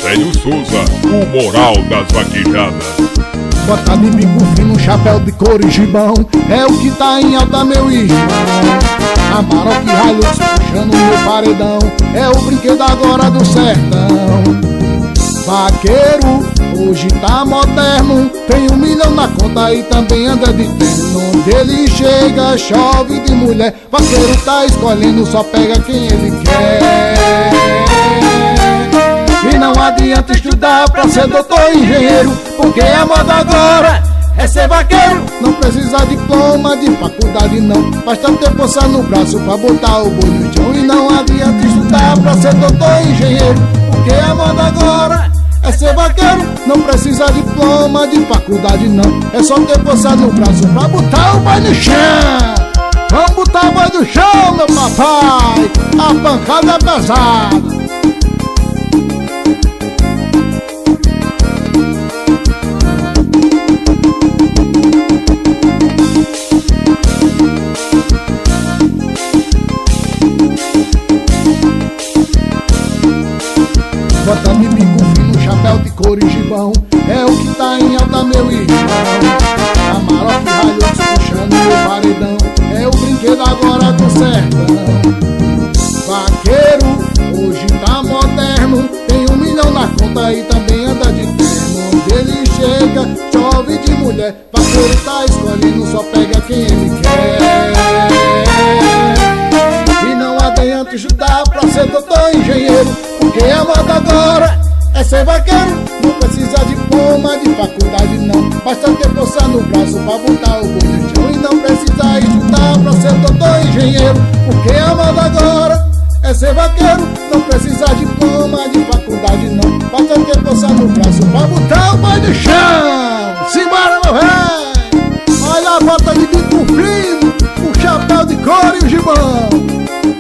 Célio Souza, o moral das vaquejadas. Bota de bico fino, chapéu de couro e gibão, é o que tá em alta, meu irmão. Amarok Hilux puxando meu paredão, é o brinquedo agora do sertão. Vaqueiro, hoje tá moderno, tem 1 milhão na conta e também anda de terno. Onde ele chega, chove de mulher, vaqueiro tá escolhendo, só pega quem ele quer. E não adianta estudar pra ser doutor e engenheiro, porque a moda agora é ser vaqueiro. Não precisa diploma de faculdade não, basta ter força no braço pra botar o boi no chão. E não adianta estudar pra ser doutor e engenheiro, porque a moda agora é ser vaqueiro. Não precisa diploma de faculdade não, é só ter força no braço pra botar o boi no chão. Vamos botar o boi no chão, meu papai, a pancada é pesada. Bota de bico fino, chapéu de couro e gibão, é o que tá em alta, meu irmão. Amarok Hilux puxando meu paredão, é o brinquedo agora do sertão. Vaqueiro, hoje tá moderno, tem 1 milhão na conta e também anda de terno. Onde ele chega, chove de mulher, vaqueiro tá escolhendo, só pega quem ele quer. E não adianta estudar pra ser doutor e engenheiro, porque a moda agora é ser vaqueiro. Não precisa de diploma de faculdade não, basta ter força no braço pra botar o boi no chão. E não precisa estudar pra ser doutor e engenheiro, porque a moda agora é ser vaqueiro. Não precisa de diploma de faculdade não, basta ter força no braço pra botar o boi no chão. Simbora, meu velho! Olha a bota de bico fino, o chapéu de couro e o gibão.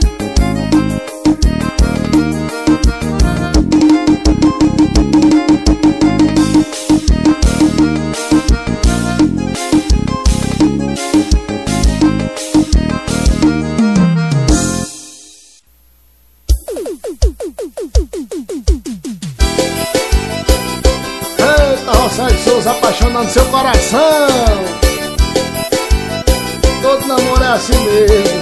Célio Souza apaixonando seu coração. Todo namoro é assim mesmo.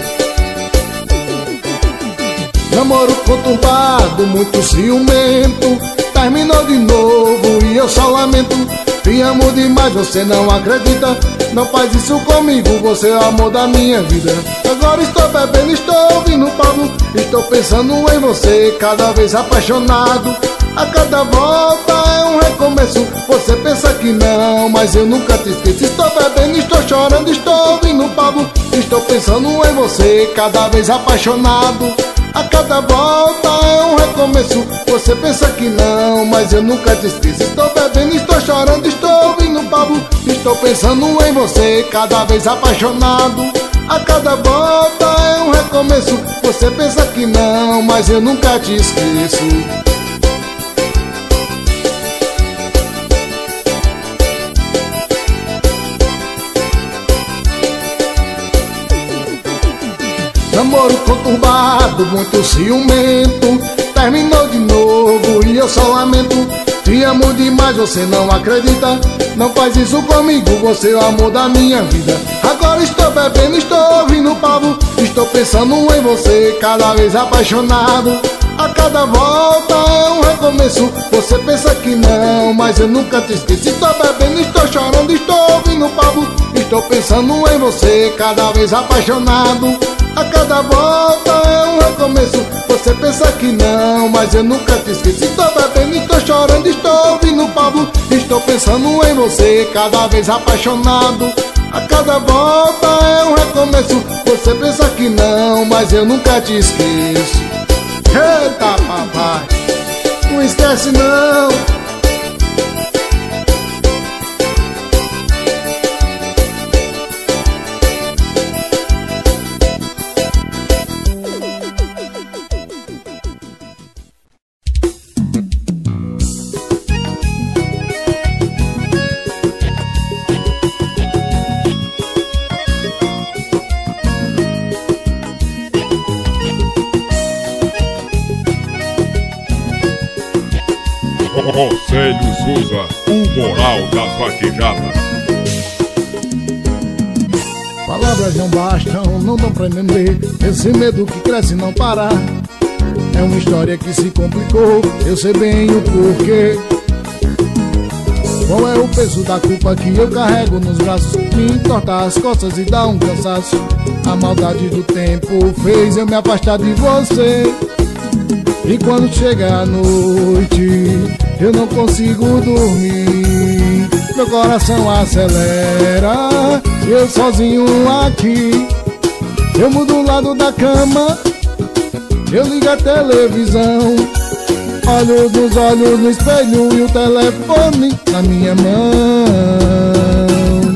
Namoro conturbado, muito ciumento, terminou de novo e eu só lamento. Te amo demais, você não acredita. Não faz isso comigo, você é o amor da minha vida. Agora estou bebendo, estou ouvindo Pablo, estou pensando em você, cada vez apaixonado. A cada volta é um recomeço, você pensa que não, mas eu nunca te esqueço. Estou bebendo, estou chorando, estou ouvindo Pablo, estou pensando em você, cada vez apaixonado. A cada volta é um recomeço, você pensa que não, mas eu nunca te esqueço. Estou bebendo, estou chorando, estou ouvindo Pablo, estou pensando em você, cada vez apaixonado. A cada volta é um recomeço, você pensa que não, mas eu nunca te esqueço. Namoro conturbado, muito ciumento, terminou de novo e eu só lamento. Te amo demais, você não acredita. Não faz isso comigo, você é o amor da minha vida. Agora estou bebendo, estou ouvindo Pablo, estou pensando em você, cada vez apaixonado. A cada volta é um recomeço, você pensa que não, mas eu nunca te esqueço. Estou bebendo, estou chorando, estou ouvindo Pablo, estou pensando em você, cada vez apaixonado. A cada volta é um recomeço, você pensa que não, mas eu nunca te esqueço. Estou bebendo, estou chorando, estou ouvindo Pablo, estou pensando em você, cada vez apaixonado. A cada volta é um recomeço, você pensa que não, mas eu nunca te esqueço. Eita papai, não esquece não. Rosélio Souza, o moral das vaquejadas. Palavras não bastam, não dão pra entender esse medo que cresce e não para. É uma história que se complicou, eu sei bem o porquê. Qual é o peso da culpa que eu carrego nos braços? Me entorta as costas e dá um cansaço. A maldade do tempo fez eu me afastar de você. E quando chega a noite, eu não consigo dormir. Meu coração acelera, eu sozinho aqui. Eu mudo o lado da cama, eu ligo a televisão. Olhos nos olhos no espelho e o telefone na minha mão.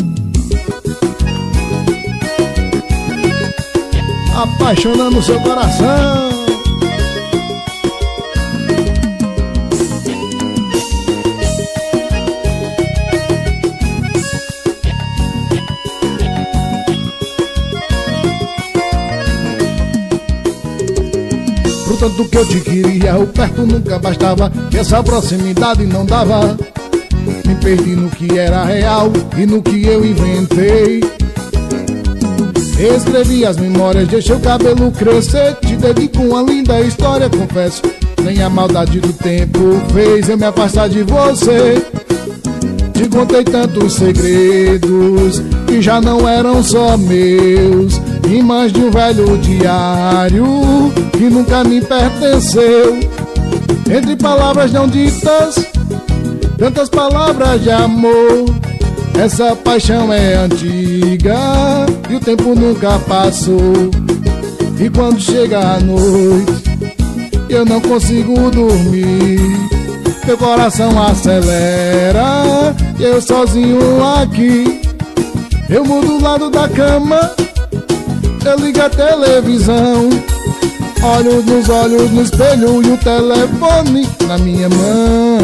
Apaixonando seu coração. Tanto que eu te queria, o perto nunca bastava, que essa proximidade não dava. Me perdi no que era real e no que eu inventei. Escrevi as memórias, deixei o cabelo crescer. Te dedico uma linda história, confesso. Nem a maldade do tempo fez eu me afastar de você. Te contei tantos segredos que já não eram só meus. Rimas de um velho diário que nunca me pertenceu. Entre palavras não ditas, tantas palavras de amor. Essa paixão é antiga e o tempo nunca passou. E quando chega a noite, eu não consigo dormir. Meu coração acelera, eu sozinho aqui. Eu mudo o lado da cama, eu ligo a televisão. Olhos nos olhos no espelho e o telefone na minha mão.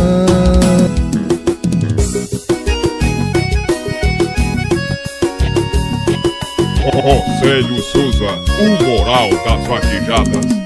Rosélio Souza, o moral das vaquejadas.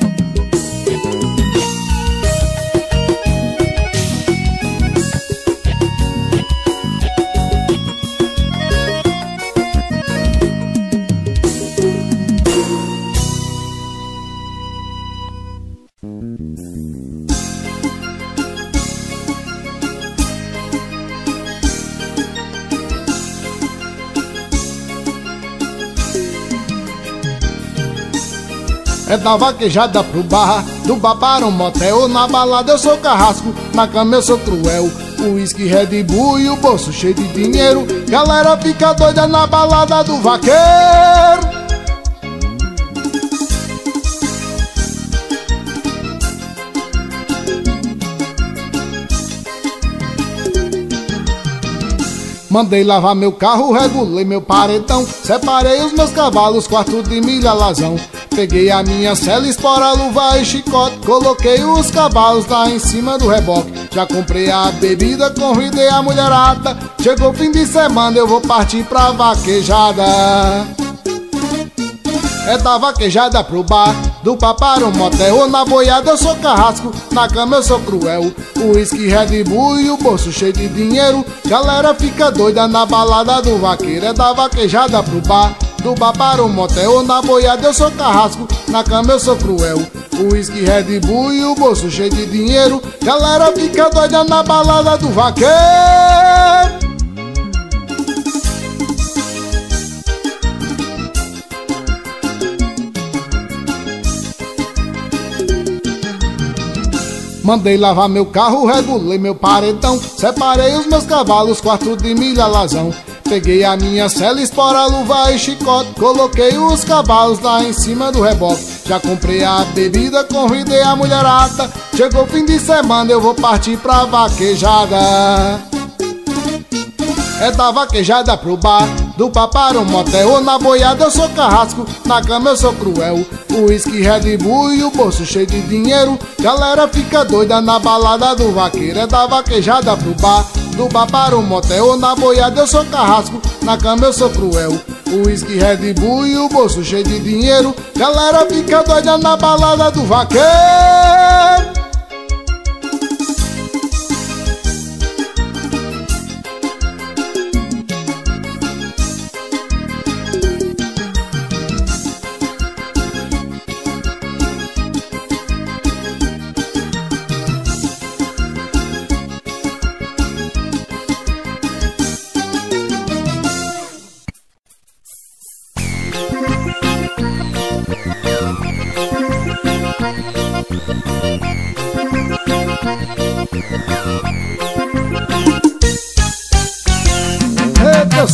É da vaquejada pro bar, do bar para um motel. Na balada eu sou carrasco, na cama eu sou cruel. O uísque, Red Bull e o bolso cheio de dinheiro. Galera fica doida na balada do vaqueiro. Mandei lavar meu carro, regulei meu paredão. Separei os meus cavalos, quarto de milha, alazão. Peguei a minha cela, espora, luva e chicote. Coloquei os cavalos lá em cima do reboque. Já comprei a bebida, convidei a mulherada. Chegou o fim de semana, eu vou partir pra vaquejada. É da vaquejada pro bar, do bar para um motel. Na boiada eu sou carrasco, na cama eu sou cruel. O uísque, Red Bull e o bolso cheio de dinheiro. Galera fica doida na balada do vaqueiro. É da vaquejada pro bar, do bar para um motel. Na boiada eu sou carrasco, na cama eu sou cruel. O uísque, Red Bull e o bolso cheio de dinheiro. Galera fica doida na balada do vaqueiro. Mandei lavar meu carro, regulei meu paredão. Separei os meus cavalos, quarto de milha, alazão. Peguei a minha cela, espora, luva e chicote. Coloquei os cavalos lá em cima do reboque. Já comprei a bebida, convidei a mulherada. Chegou o fim de semana, eu vou partir pra vaquejada. É da vaquejada pro bar, do bar para um motel. Na boiada eu sou carrasco, na cama eu sou cruel. O uísque, Red Bull e o bolso cheio de dinheiro. Galera fica doida na balada do vaqueiro. É da vaquejada pro bar, do bar para um motel. Na boiada eu sou carrasco, na cama eu sou cruel. O uísque, Red Bull e o bolso cheio de dinheiro. Galera fica doida na balada do vaqueiro.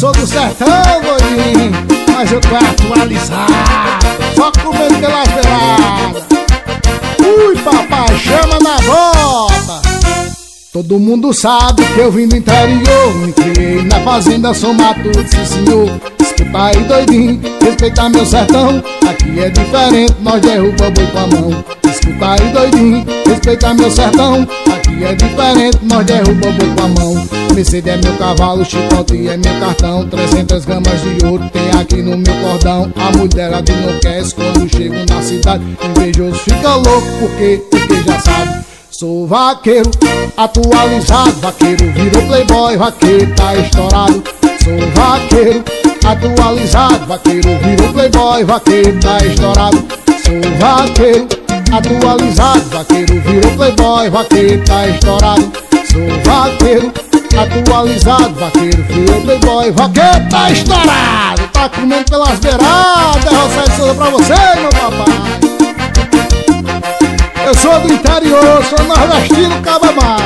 sou do sertão, doidinho, mas eu tô atualizado, só comendo pelas beiradas. Ui, papai, chama na bota. Todo mundo sabe que eu vim do interior, me criei na fazenda, sou matuto, sim senhor. Escuta aí, doidinho, respeita meu sertão, aqui é diferente, nós derruba boi com a mão. Escuta aí, doidinho, respeita meu sertão, aqui é diferente, nós derruba boi com a mão. Mercedes é meu cavalo, chicote é meu cartão, 300 gramas de ouro tem aqui no meu cordão. A mulherada enlouquece quando chego na cidade, invejoso fica louco porque já sabe. Sou vaqueiro, atualizado, vaqueiro virou playboy, vaqueiro tá estourado. Sou vaqueiro, atualizado, vaqueiro virou playboy, vaqueiro tá estourado. Sou vaqueiro, atualizado, vaqueiro virou playboy, vaqueiro tá estourado. Sou vaqueiro, atualizado, vaqueiro virou playboy, vaqueiro tá estourado. Tá comendo pelas beiradas, Rosário de Souza pra você, meu papai. Eu sou do interior, sou nordestino, cabamar.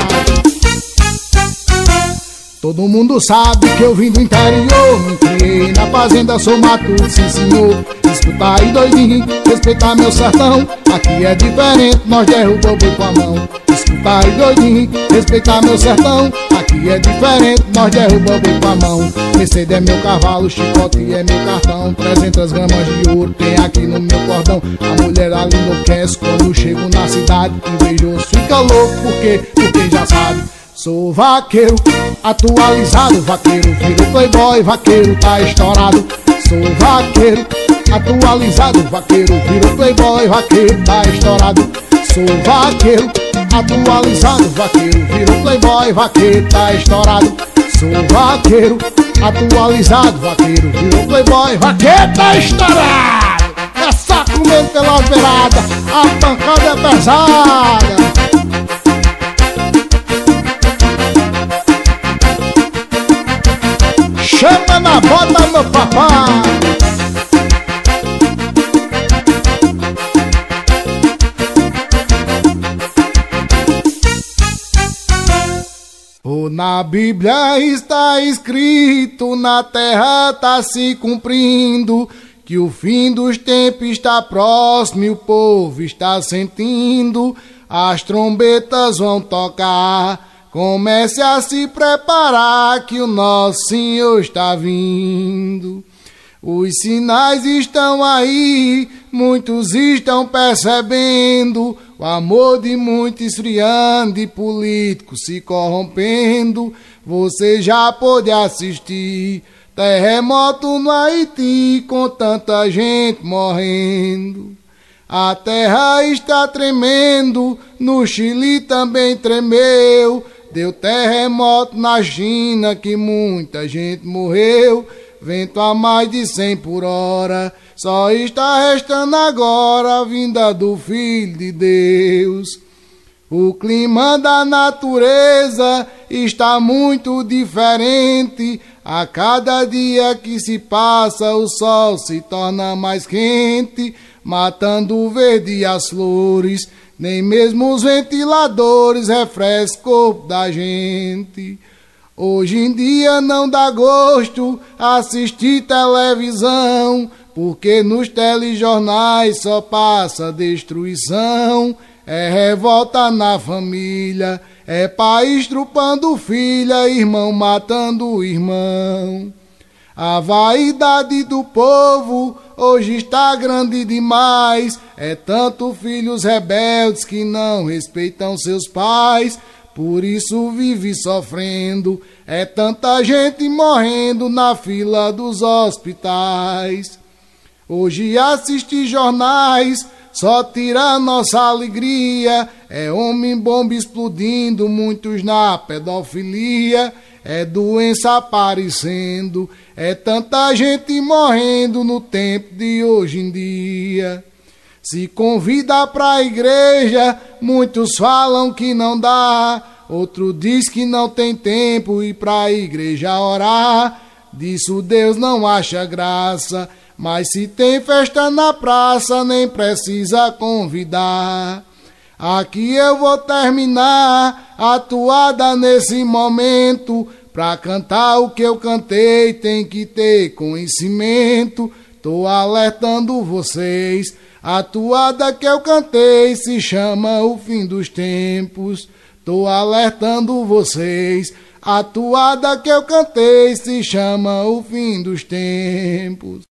Todo mundo sabe que eu vim do interior, me criei na fazenda, sou matuto, sim senhor. Escuta aí, doidinho, respeita meu sertão, aqui é diferente, nós derruba boi com a mão. Escuta aí, doidinho, respeita meu sertão, aqui é diferente, nós derruba boi com a mão. Mercedes é meu cavalo, chicote é meu cartão, 300 gramas de ouro tem aqui no meu cordão. A mulherada enlouquece quando chego na cidade, invejoso fica louco porque já sabe. Sou vaqueiro, atualizado, vaqueiro virou playboy, vaqueiro tá estourado. Sou vaqueiro, atualizado, vaqueiro virou playboy, vaqueiro tá estourado. Sou vaqueiro, atualizado, vaqueiro virou playboy, vaqueiro tá estourado. Sou vaqueiro, atualizado, vaqueiro virou playboy, vaqueiro tá estourado. É só comendo pelas beiradas, a pancada é pesada. Chama na bota, meu papai. Na Bíblia está escrito, na terra está se cumprindo, que o fim dos tempos está próximo e o povo está sentindo. As trombetas vão tocar, comece a se preparar que o nosso Senhor está vindo. Os sinais estão aí, muitos estão percebendo, o amor de muitos esfriando e políticos se corrompendo. Você já pôde assistir terremoto no Haiti com tanta gente morrendo. A terra está tremendo, no Chile também tremeu. Deu terremoto na China que muita gente morreu. Vento a mais de 100 por hora, só está restando agora a vinda do Filho de Deus. O clima da natureza está muito diferente. A cada dia que se passa o sol se torna mais quente, matando o verde e as flores. Nem mesmo os ventiladores refrescam o corpo da gente. Hoje em dia não dá gosto assistir televisão, porque nos telejornais só passa destruição. É revolta na família, é pai estrupando filha, irmão matando irmão. A vaidade do povo hoje está grande demais, é tanto filhos rebeldes que não respeitam seus pais. Por isso vive sofrendo, é tanta gente morrendo na fila dos hospitais. Hoje assistir jornais só tira nossa alegria, é homem-bomba explodindo, muitos na pedofilia, é doença aparecendo, é tanta gente morrendo no tempo de hoje em dia. Se convida pra igreja, muitos falam que não dá, outro diz que não tem tempo ir pra igreja orar. Disso Deus não acha graça, mas se tem festa na praça, nem precisa convidar. Aqui eu vou terminar a toada nesse momento, Pra cantar o que eu cantei tem que ter conhecimento. Tô alertando vocês, a toada que eu cantei se chama O Fim dos Tempos. Tô alertando vocês, a toada que eu cantei se chama O Fim dos Tempos.